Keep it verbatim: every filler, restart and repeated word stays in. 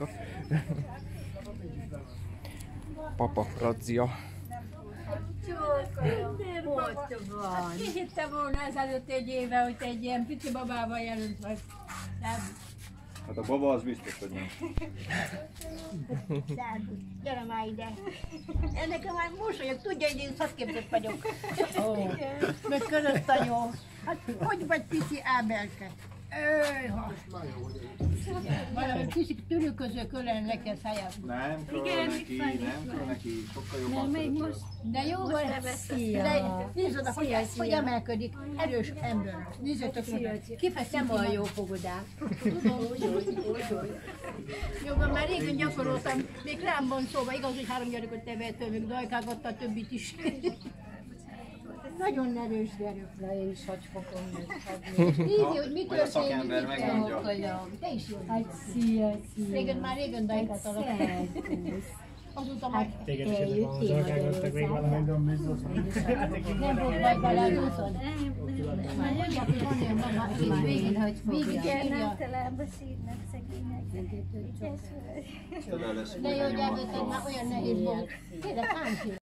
Csókoljátok. Papa razzia. Ott van. Ki hitte volna ezelőtt egy éve, hogy te egy ilyen pici babával jelölt vagy? Nem. Hát a baba az biztos, hogy nem. Szervusz, gyere már ide. Nekem már mosolyog, tudja, hogy én szakképzett vagyok. Oh. Meg köröztanyó. Hát hogy vagy pici Ábelke? Öjha! Valami kicsit törülköző kölen le kell szálljázni. Nem kell neki, nem kell neki, sokkal jobban szeretem. De jó volt, de nézd oda, hogy, hogy emelkedik, erős ember. Nézzétek oda, kifejezetten nem olyan jó fogadás. Tudom, jó, már régen gyakoroltam, még rám van szóval, igaz, hogy három gyerekot neveltem, még dajkágatta a többit is. Nagyon erős gyerek. Na, én is hogy fogom megfogni. Így, hogy mi Vagy a szakember történik, megmondja. te is jó. Hát szia, szia. Régen már régen dajkát alakítottam. Azóta már Téged is ezek van, zsarkálgattak még valamelyik. nem volt baj vele az úton. Már mondják, hogy van ilyen mama, és végig, hogy végig Igen, írja. általában sírnak szegények. Tele lesz, De jó, hogy gyermekem, már olyan nehéz volt. Kérlek, hány